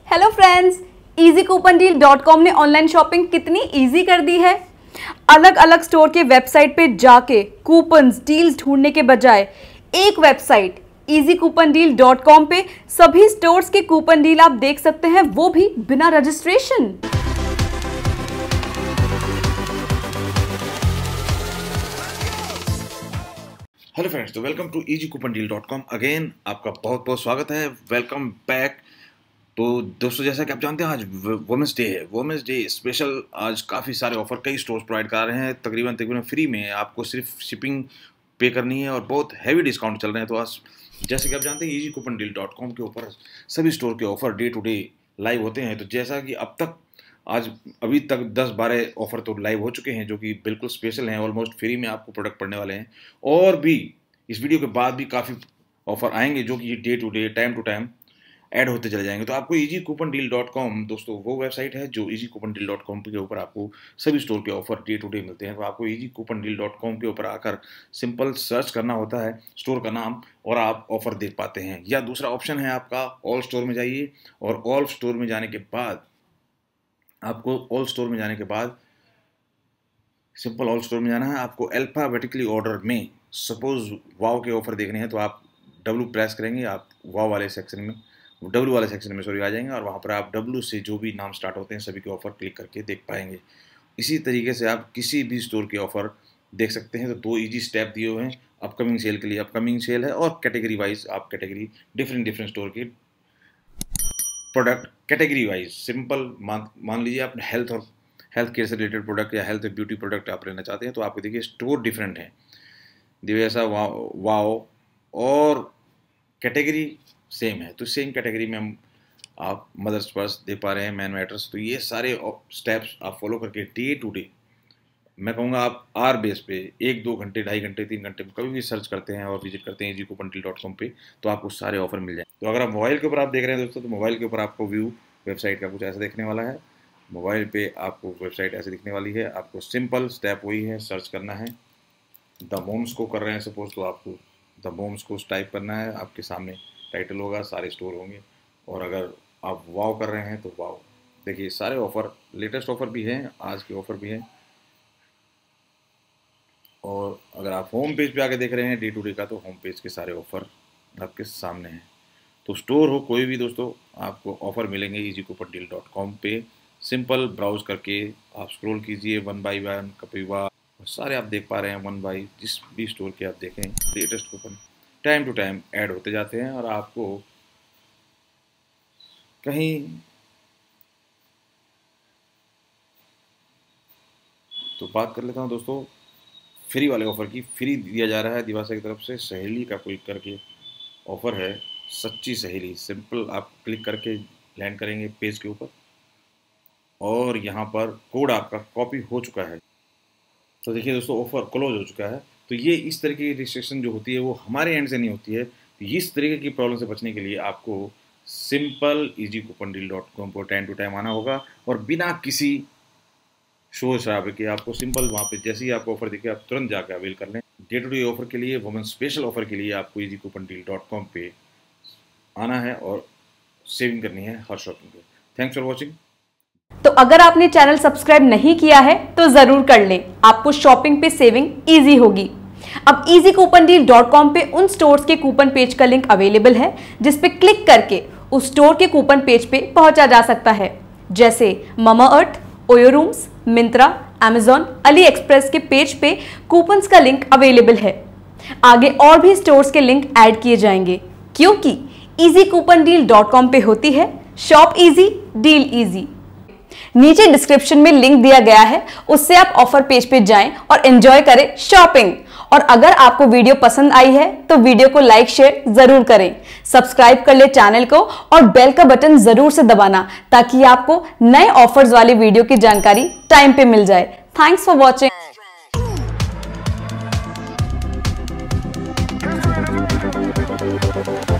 Hello friends, easycoupondeal.com ने online shopping कितनी easy कर दी है। अलग अलग स्टोर के वेबसाइट पे जाके कूपन्स डील्स ढूंढने के बजाय एक वेबसाइट easycoupondeal.com पे सभी स्टोर्स के कूपन डील आप देख सकते हैं, वो भी बिना रजिस्ट्रेशन। हेलो फ्रेंड्स, तो वेलकम टू easycoupondeal.com अगेन। आपका बहुत बहुत स्वागत है, वेलकम बैक। तो दोस्तों, जैसा कि आप जानते हैं आज वुमेंस डे है। वुमेंस डे स्पेशल आज काफ़ी सारे ऑफर कई स्टोर्स प्रोवाइड कर रहे हैं, तकरीबन फ्री में। आपको सिर्फ शिपिंग पे करनी है और बहुत हैवी डिस्काउंट चल रहे हैं। तो आज जैसे कि आप जानते हैं easycoupondeal.com के ऊपर सभी स्टोर के offer day to day live होते हैं। तो जैसा कि अब तक आज अभी तक 10-12 ऑफर तो लाइव हो चुके हैं जो कि बिल्कुल स्पेशल हैं, ऑलमोस्ट फ्री में आपको प्रोडक्ट पड़ने वाले हैं। और भी इस वीडियो के बाद भी काफ़ी ऑफर आएंगे जो कि day to day time to time add होते चले जाएंगे। तो आपको easycoupondeal.com दोस्तों वो वेबसाइट है जो easycoupondeal.com के ऊपर आपको सभी स्टोर के ऑफर डे टू डे मिलते हैं। तो आपको easycoupondeal.com के ऊपर आकर सिंपल सर्च करना होता है स्टोर का नाम और आप ऑफर देख पाते हैं। या दूसरा ऑप्शन है आपका ऑल स्टोर में जाइए, और ऑल स्टोर में जाने के बाद आपको सिंपल ऑल स्टोर में जाना है। आपको अल्फाबेटिकली ऑर्डर में सपोज वाव के ऑफर देखने हैं तो आप डब्ल्यू प्रेस करेंगे, आप वाव वाले सेक्शन में आ जाएंगे और वहाँ पर आप डब्ल्यू से जो भी नाम स्टार्ट होते हैं सभी के ऑफर क्लिक करके देख पाएंगे। इसी तरीके से आप किसी भी स्टोर के ऑफर देख सकते हैं। तो 2 ईजी स्टेप दिए हुए हैं अपकमिंग सेल के लिए। अपकमिंग सेल है और कैटेगरी वाइज आप कैटेगरी डिफरेंट स्टोर के प्रोडक्ट कैटेगरी वाइज सिंपल मान लीजिए आप हेल्थ केयर से रिलेटेड प्रोडक्ट या हेल्थ ब्यूटी प्रोडक्ट आप लेना चाहते हैं तो आपको देखिए स्टोर डिफरेंट है, दिव्यासा वाओ और कैटेगरी सेम है। तो सेम कैटेगरी में हम आप मदर्स पर्स दे पा रहे हैं, मैन मैटर्स। तो ये सारे स्टेप्स आप फॉलो करके डे टू डे, मैं कहूँगा आप आर बेस पे 1-2 घंटे 2.5 घंटे 3 घंटे में कभी भी सर्च करते हैं और विजिट करते हैं easycoupondeal.com पे तो आपको सारे ऑफर मिल जाए। तो अगर आप मोबाइल के ऊपर आप देख रहे हैं दोस्तों, तो मोबाइल के ऊपर आपको व्यू वेबसाइट का कुछ ऐसा देखने वाला है। मोबाइल पे आपको वेबसाइट ऐसे दिखने वाली है। आपको सिंपल स्टेप वही है, सर्च करना है। द मोम्स को कर रहे हैं सपोज, तो आपको द मोम्स को टाइप करना है। आपके सामने टाइटल होगा, सारे स्टोर होंगे। और अगर आप वाव कर रहे हैं तो वाव, देखिए सारे ऑफर, लेटेस्ट ऑफर भी हैं, आज के ऑफर भी हैं। और अगर आप होम पेज पे आके देख रहे हैं डे टू डे का, तो होम पेज के सारे ऑफर आपके सामने हैं। तो स्टोर हो कोई भी दोस्तों, आपको ऑफर मिलेंगे easycoupondeal.com पे। सिंपल ब्राउज करके आप स्क्रॉल कीजिए, 1 बाई 1 कपिवा सारे आप देख पा रहे हैं। 1 बाई जिस भी स्टोर के आप देखें, latest coupon time to time add होते जाते हैं और आपको कहीं तो बात कर लेता हूं दोस्तों फ्री वाले ऑफर की। फ्री दिया जा रहा है दिवासा की तरफ से, सहेली का क्लिक करके ऑफर है, सच्ची सहेली। सिंपल आप क्लिक करके लैंड करेंगे पेज के ऊपर और यहाँ पर कोड आपका कॉपी हो चुका है। तो देखिए दोस्तों, ऑफर क्लोज हो चुका है। तो ये इस तरह की रिस्ट्रिक्शन जो होती है वो हमारे एंड से नहीं होती है। तो इस तरीके की प्रॉब्लम से बचने के लिए आपको सिंपल easycoupondeal.com पर टाइम टू टाइम आना होगा और बिना किसी शोर शराबे के आपको सिंपल वहाँ पे जैसे ही आपको ऑफर दिखे आप तुरंत जाकर अवेल कर लें। डे टू डे ऑफर के लिए, वुमेन स्पेशल ऑफर के लिए आपको easycoupondeal.com पे आना है और सेविंग करनी है हर शॉपिंग पे। Thanks for watching. तो अगर आपने चैनल सब्सक्राइब नहीं किया है तो जरूर कर लें, आपको शॉपिंग पे सेविंग इजी होगी। अब easycoupondeal.com पे उन स्टोर्स के कूपन पेज का लिंक अवेलेबल है जिस पे क्लिक करके उस स्टोर के कूपन पेज पे पहुंचा जा सकता है। जैसे Mamaearth, OYO rooms, Myntra, Amazon, AliExpress के पेज पे कूपन्स का लिंक अवेलेबल है। आगे और भी स्टोर्स के लिंक ऐड किए जाएंगे क्योंकि easycoupondeal.com पे होती है शॉप इजी डील इजी। नीचे डिस्क्रिप्शन में लिंक दिया गया है, उससे आप ऑफर पेज पे जाएं और एंजॉय करें शॉपिंग। और अगर आपको वीडियो पसंद आई है तो वीडियो को लाइक शेयर जरूर करें, सब्सक्राइब कर ले चैनल को और बेल का बटन जरूर से दबाना ताकि आपको नए ऑफर्स वाली वीडियो की जानकारी टाइम पे मिल जाए। Thanks for watching.